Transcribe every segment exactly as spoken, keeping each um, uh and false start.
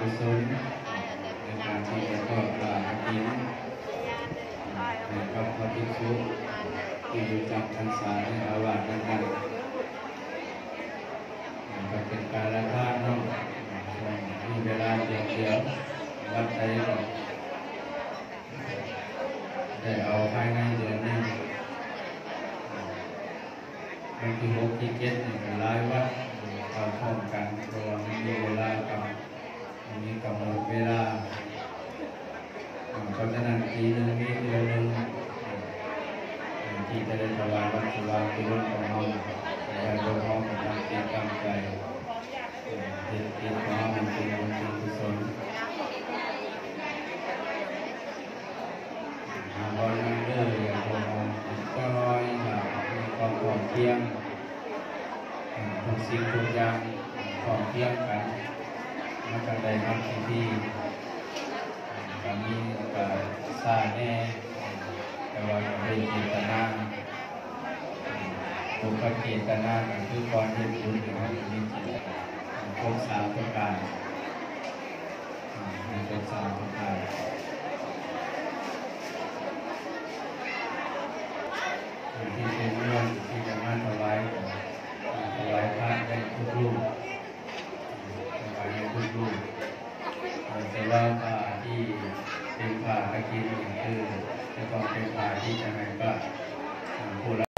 กุศลในการที่จะทอดปลากินในพระพุทธชุที่อยู่จำพรรษาในอาวาสนั้นกันก็เป็นการละทานเนาะมีเวลาเดียวเดียววัดใจได้เอาภายในเดือนนี้วันที่หกที่เจ็ดนี่ก็หลายวัดเข้าพร้อมกันเพราะว่ามันมีเวลากำมีกำหนดเวลาเพราะฉะนั้นปีหนึ่งมีเดือนหนึ่งที่จะได้ถวายวัดสว่างกุศลของเราในการรวมห้องกับตั้งใจตั้งใจเด็ดเด็ดของเราเป็นสิ่งบุญสิ่งกุศลบอลนั่งเลื่อยอย่างพอก็ลอยแบบมีความพร้อมเพรียงทุกสิ่งทุกอย่างพร้อมเพรียงกันมากันได้ทำสิ่งที่การมีการสร้างแน่แต่ว่าเป็นเจตนาบุคคลเจตนาคือความเห็นบุญของเรามีเจตนาครบสามประการมีครบสามประการที่เป็นเรื่องที่จะมาถวายถวายพระให้ทุกรูปถวายให้ทุกรูปแต่ว่าพระที่เป็นพระตะกี้นี่คือจะต้องเป็นพระที่จะให้พระผู้ละ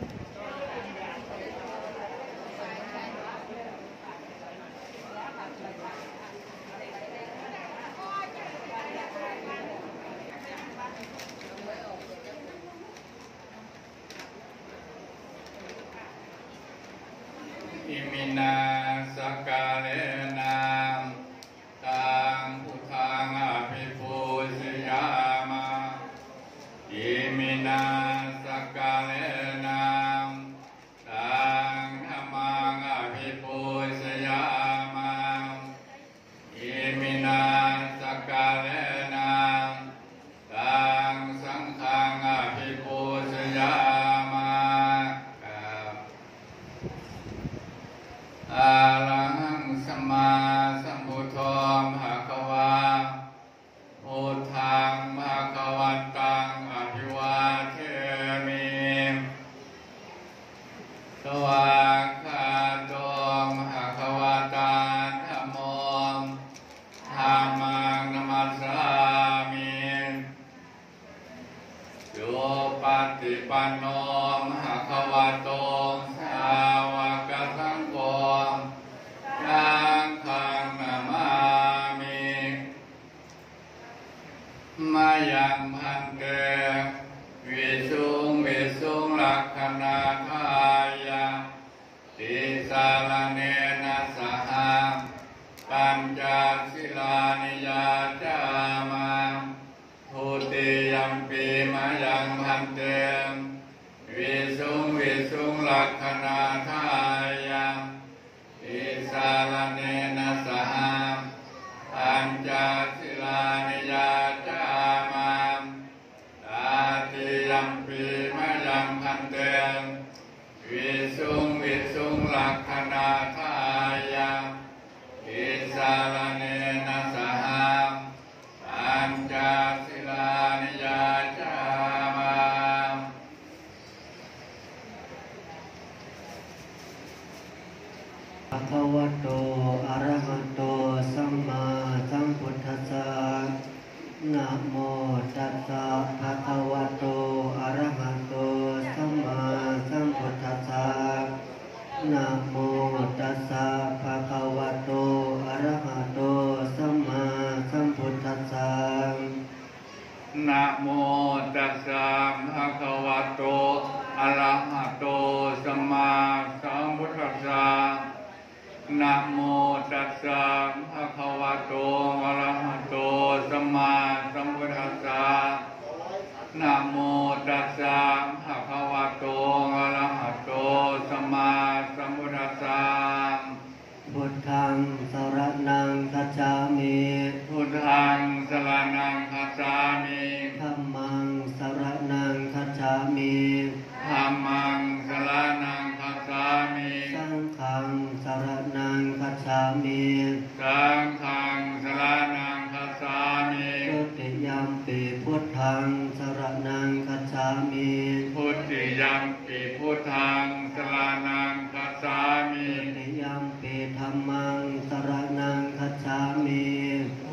อิมินาสกาเลนะตังพุทธังอภิปูชยามาอิมินาสกาเลนะตังธัมมังอภิปูชยามาอิมินาสกาเลนะตังสังฆังอภิปูชยามาอะระหังสัมมาสัมพุทโธภะคะวาพุทธังภะคะวันตังอภิวาเทมิสวากขาโตภะคะวะตาธัมโมธัมมังนัมมัสสามิโยปฏิปันโนภะคะวะโตสาวกสังโฆสังฆังนามามิมายังพันเตวิสุงวิสุงลักขณาทายาติสารเนนะสหปัญจศีลานิยาจามาทุติยัมปีมายังพันเตวิสุงวิสุงลักขณาทายาติสารเนนะสหปัญจศีลานิยาจามาตาติยัมปีมายังพันเตวิสุงวิสุงลักขณาทายาติสารเนนะสหปัญจศีลานิยาจามาภะคะวะโตอะระหะโตสัมมาสัมพุทธัสสะนะโมตัสสะภะคะวะโตอะระหะโตสัมมาสัมพุทธัสสะนะโมตัสสะภะคะวะโตอะระหะโตสัมมาสัมพุทธัสสะนะโมตัสสะภะคะวะโตอะระหะโตสัมมาสัมพุทธัสสะนะโมตัสสะภะคะวะโตอะระหะโตสัมมาสัมพุทธัสสะนะโมตัสสะภะคะวะโตอะระหะโตสัมมาสัมพุทธัสสะพุทธังสรณังคัจฉามิพุทธังสรณังคัจฉามิธัมมังสรณังคัจฉามิธัมมังสรณังคัจฉามิสังฆังสรณังคัจฉามิสังฆังสร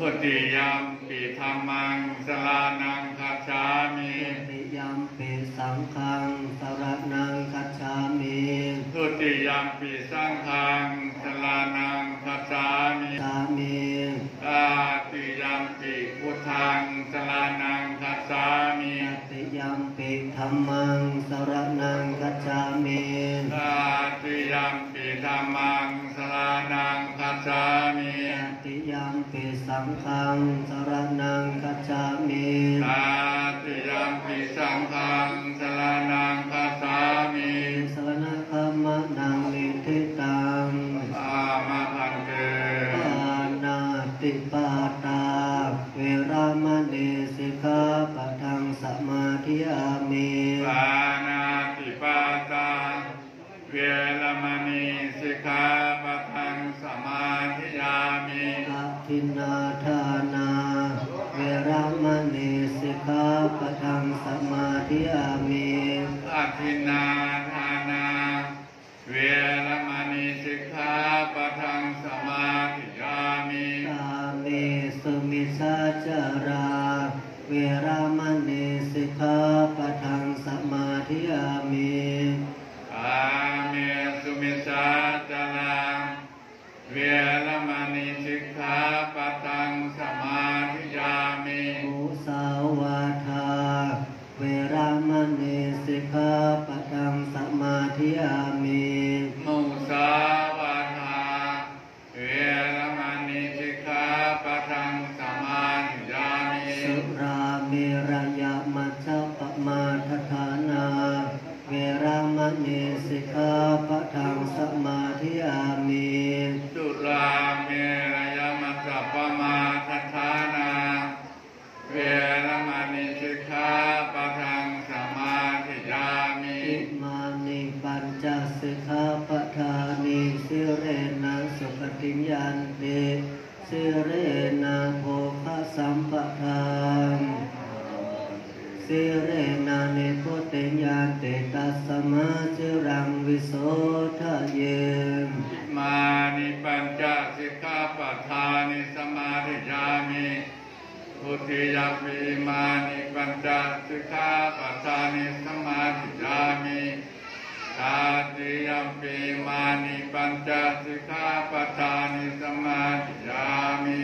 ติยัมปิธัมมังสรณังคัจฉามิทุติยัมปิสังฆังสรณังคัจฉามิทุติยัมปิสังฆังสรณังคัจฉามิสามิตาติยัมปิพุทธังสรณังคัจฉามิตติยัมปิธัมมังสรณังคัจฉามิตาติยัมปิธัมมังสรณังคัจฉามิตติยัมปิสังฆังสรณังคัจฉามิตาติยัมปิสังฆังสรณังคัจฉามิสรณคัมมะนังนิทิตังอามะพันเตปานาติปาตาเวรามณีสิกขาปะทังสมาธิยามิปานาติปาตาเวรมณีสิกขาปะทังสมาธิยามิอาทินนาทานาเวรามณีสิกขาปะทังสมาธิยามิอาทินนาทานาเวรมณีสิกขาปะทังสมาธิยามิกาเมสุมิชาจาราเวรามณีสิกขาปะทังสมาธิยามิอาเมสุมิสาจาราเวรมณีสิกขาปะทังสมาธิยามิมุสาวาทาเวรามณีสิกขาปะทังสมาธิยามิมุสาวาทาเวรมณีสิกขาปะทังสมาธิยามิสุราเมรยมัชฌัปมาทฐานาเวรามณีสิกขาปะทังสมาธิยามิสุราเมรยมัสสะปมาทัฏฐานาเวรมณีสิกขาปะทังสมาธิยามิอิมานิปัญจสิกขาปทานิสิเรนะสุปฏิญญาณเตสิเรนะโภคสัมปทานสิเรนะเนโพเตญญาณเตตัสสมาจิรังวิโสทะเยมานิปัญจสิกขาปทานิสมาธิยามิทุติยมปิมานิปัญจสิกขาปทานิสมาธิยามิตาติยมปิมานิปัญจสิกขาปทานิสมาธิยามิ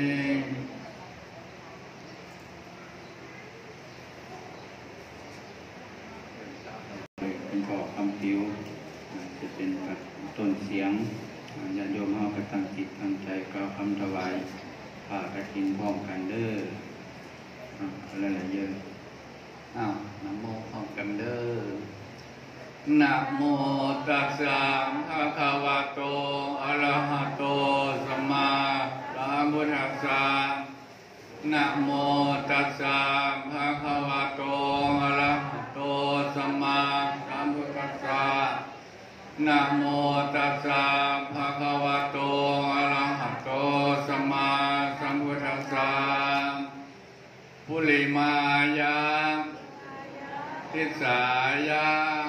เป็นขอคำผิวจะเป็นต้นเสียงญาติโยมเฮาก็ตั้งจิตตั้งใจกล่าวคำถวายผ้ากฐินพร้อมกันเด้ออะไรหลายเยอะอ้าวนะโมพร้อมกันเด้อนะโมตัสสะภะคะวะโตอะระหะโตสัมมาสัมพุทธัสสะนะโมตัสสะภะคะวะโตอะระหะโตสัมมาสัมพุทธัสสะนะโมตัสสะภะคะวะโตอะระหะโตสัมมาสัมพุทธัสสะปุริมายาทิสายา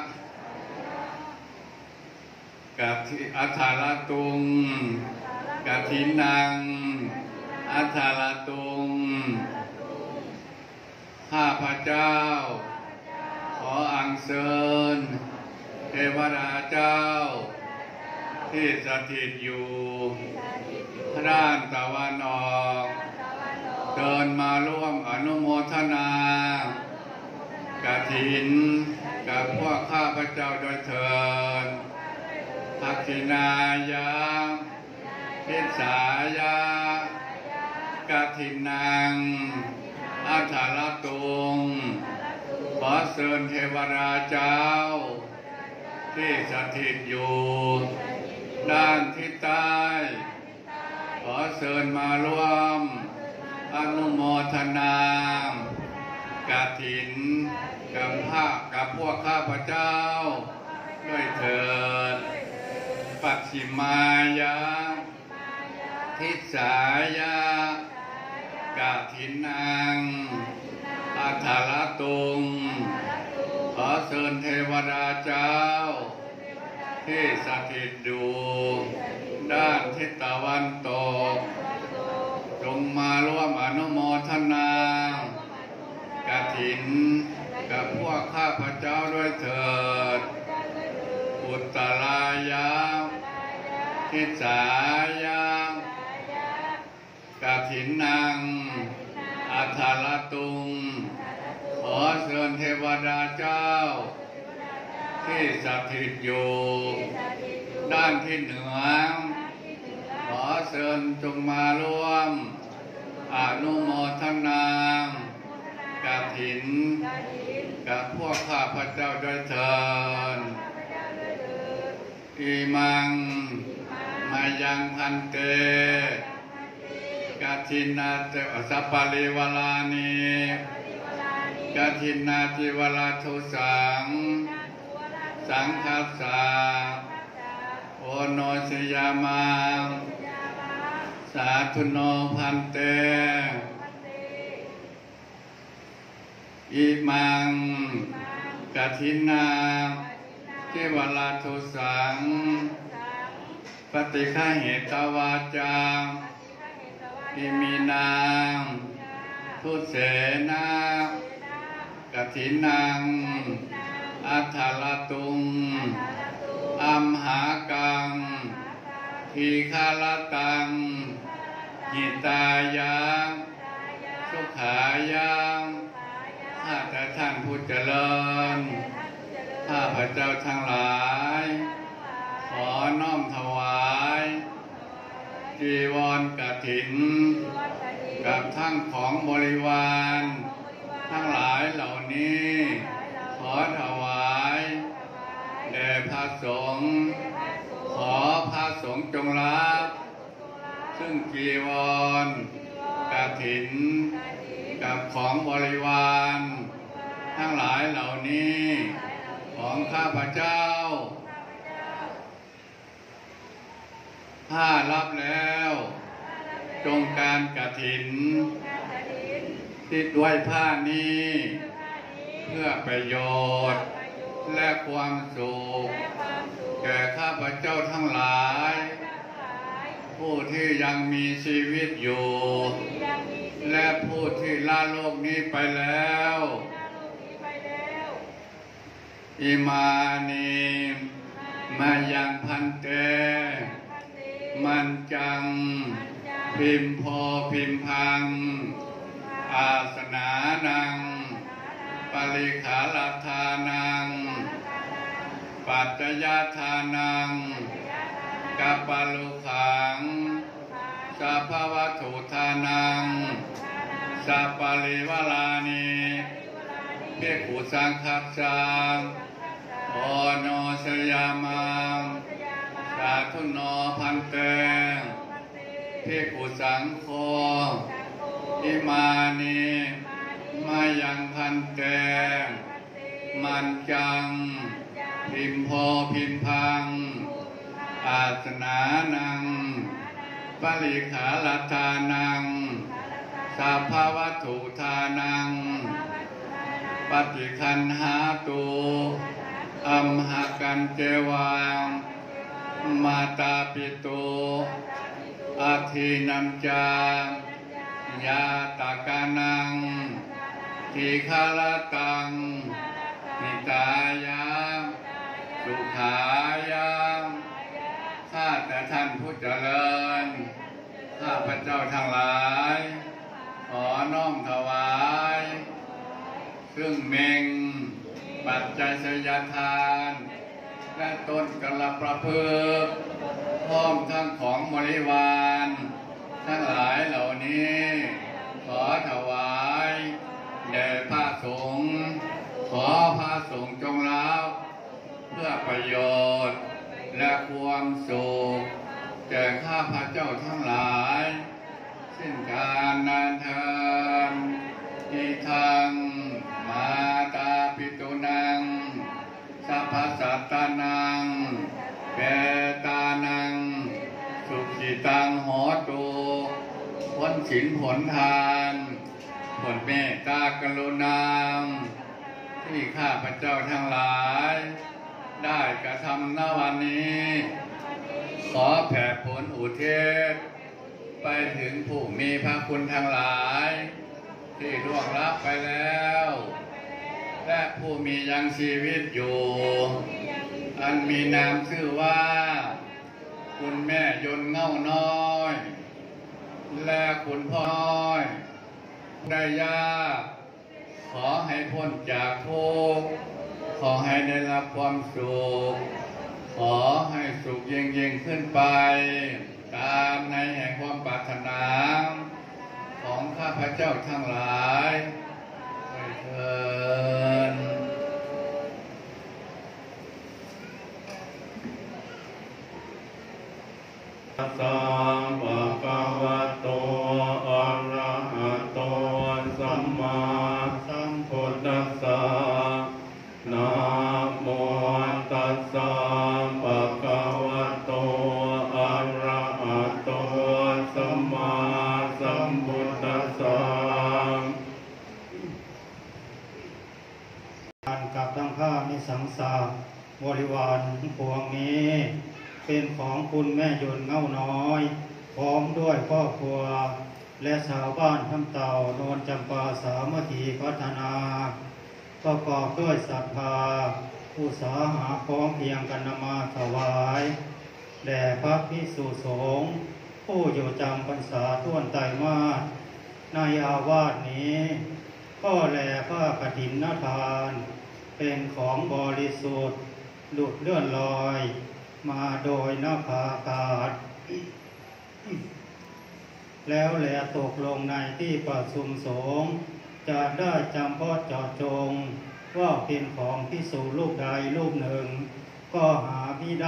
กัตถิอัฏฐารตุงกัตถินังอัฏฐารตุงข้าพเจ้าขออัญเชิญเทวดาเจ้าที่สถิตอยู่ด้านตะวันออกเดินมาร่วมอนุโมทนากฐินกับพวกข้าพเจ้าโดยเถิดทักษิณายาทิสายากฐินังอัฏฐารตุงขอเชิญเทวดาเจ้าที่สถิตอยู่ด้านทิศใต้ขอเชิญมาร่วมอนุโมทนากฐินกับพระกับพวกข้าพเจ้าด้วยเถิดปัจฉิมายาทิสายากฐินังอัฏฐารตุงขอเชิญเทวดาเจ้าที่สถิตอยู่ด้านทิศตะวันตกจงมาร่วมอทนากฐินกับพวกข้าพเจ้าด้วยเถิดอุตตรายะทิสายะกฐินนังอัฏฐารตุงขอเชิญเทวดาเจ้าที่สถิตอยู่ด้านที่เหนือขอเชิญจงมาร่วมอนุโมทนากฐินกับพวกข้าพเจ้าด้วยเถิดอิมังมายังพันเตกฐินาเตสัพพะริวลานิกฐินาจิวราทุสังสังคัสสะโอโนสยามังสาธุโนพันเตอิมังกฐินาจิวราทุสังปฏิฆาเหตวาจาอิมินังทุเสนากฐินังอัฏฐารตุงอัมหากังทีฆาลตังหิตายะสุขายะข้าแต่ท่านผู้เจริญข้าพเจ้าทั้งหลายขอน้อมถวายจีวรกฐินกับทั้งของบริวารทั้งหลายเหล่านี้ขอถวายแด่พระสงฆ์ขอพระสงฆ์จงรับซึ่งจีวรกฐินกับของบริวารทั้งหลายเหล่านี้ของข้าพเจ้าถ้ารับแล้วจงการกฐินที่ด้วยผ้านี้เพื่อประโยชน์และความสุขแก่ข้าพเจ้าทั้งหลายผู้ที่ยังมีชีวิตอยู่และผู้ที่ละโลกนี้ไปแล้วอิมานิมายังพันเตมันจังพิมโพพิมพังอาสนานังปริขาลทานังปัจจยทานังกัปปะลุขังสัพพวัตถุทานังสัพพะริวลานิภิกขุสังคัสสะโอโนสยามังสาธุโนพันเตภิกขุสังโฆอิมานิมายังพันเตมันจังพิมโพพิมพังอาสนานังปริขาลทานังสัพพวัตถุทานังปฏิคันหาตุอัมหกันเจวังมาตาปิตุอาทินัมจายาตากานังทีฆาลตังนิตายะสุขายะข้าแต่ท่านผู้เจริญข้าพเจ้าทั้งหลายขอน้อมถวายซึ่งเมงปัจจัยสยทานและต้นกระประพฤกษ์พร้อมทั้งของบริวารทั้งหลายเหล่านี้ขอถวายแด่พระสงฆ์ขอพระสงฆ์จงรับเพื่อประโยชน์และความสุขแก่ข้าพเจ้าทั้งหลายสิ้นกาลนานเทอญอิทังมาตาปิตุนังสัพพสัตตานังเปตานังสุขิตังโหตุพ้นศีลผลทานผลเมตตากรุณาที่ข้าพเจ้าทั้งหลายได้กระทำณวันนี้ขอแผ่ผลอุทิศไปถึงผู้มีพระคุณทั้งหลายที่ล่วงลับไปแล้วและผู้มียังชีวิตอยู่อันมีนามชื่อว่าคุณแม่ยนต์เง่าน้อยและคุณพ่อน้อยได้ยากขอให้พ้นจากทุกข์ขอให้ได้รับความสุขขอให้สุขยิ่งยิ่งขึ้นไปตามในแห่งความปรารถนาของข้าพเจ้าทั้งหลายด้วยเถิดสัมมาสัมพุทธัสสะอะระหะโตสัมมาสัมพุทธัสสะนะโมตัสสะภะคะวะโตอะระหะโตสัมมาสัมพุทธัสสะกับทั้งข้ามิสังสาบริวารพวงนี้เป็นของคุณแม่ยนต์เง่าน้อยพร้อมด้วยครอบครัวและชาวบ้านทั้งเต่าโนนจำปาสามัคคีพัฒนาประกอบด้วยศรัทธาอุตสาหะพร้อมเพียงกันนำมาถวายแด่พระภิกษุสงฆ์ผู้อยู่จำพรรษาท่วนไตรมาสในอาวาสนี้ก็แลผ้ากฐินทานเป็นของบริสุทธิ์หลุดเลื่อนลอยมาโดยนภาอากาศแล้วแลตกลงในที่ประชุมสงฆ์จะได้จำเพาะเจาะจงว่าเป็นของภิกษุรูปใดรูปหนึ่งก็หาไม่ได้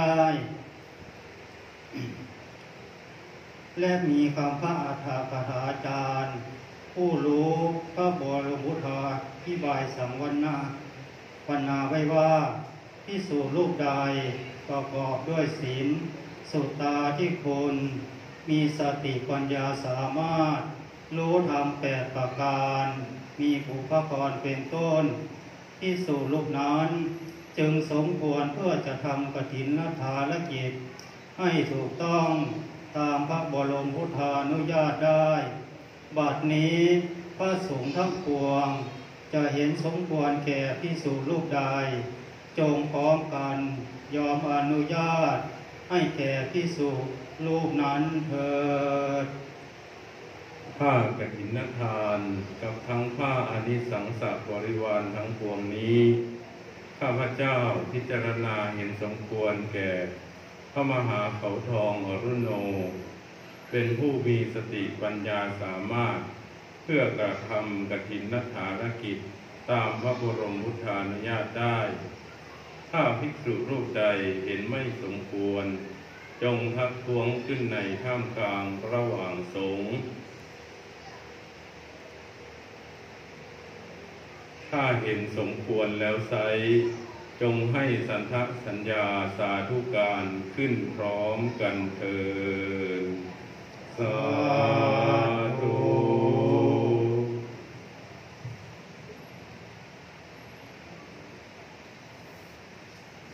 และมีคำพระอัฏฐกถาจารย์ผู้รู้พระบรมพุทธาธิบายสังวรณาปนาไว้ว่าภิกษุรูปใดประกอบด้วยศีลสุตตาที่คุณมีสติปัญญาสามารถรู้ธรรมแปดประการมีอุปกรณ์เป็นต้นภิกษุรูปนั้นจึงสมควรเพื่อจะทำกฐินทานกิจให้ถูกต้องตามพระบรมพุทธานุญาตได้บัดนี้พระสงฆ์ทั้งปวงจะเห็นสมควรแก่ภิกษุรูปใดจงพร้อมกันยอมอนุญาตให้แก่ภิกษุรูปนั้นเถิดผ้ากฐินทานกับทั้งผ้าอานิสังสบริวารทั้งปวงนี้ข้าพเจ้าพิจารณาเห็นสมควรแก่พระมหาเขาทองอรุโนเป็นผู้มีสติปัญญาสามารถเพื่อกระทำกฐินทานกิจตามพระบรมพุทธานุญาตได้ถ้าภิกษุรูปใดเห็นไม่สมควรจงทักท้วงขึ้นในท่ามกลางระหว่างสงฆ์ถ้าเห็นสมควรแล้วไซจงให้สันทสัญญาสาธุการขึ้นพร้อมกันเถิดสา